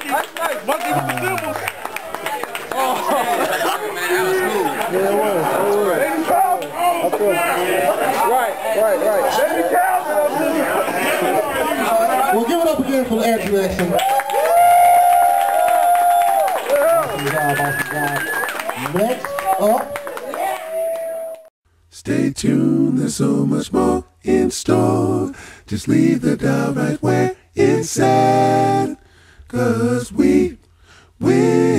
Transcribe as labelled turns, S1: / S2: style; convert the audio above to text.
S1: Monkey with the cymbals.
S2: Yeah, it was. Right. Well, give it up again for the air direction. Awesome job. Next up.
S3: Stay tuned, there's so much more in store. Just leave the dial right where it's at. 'Cause we will.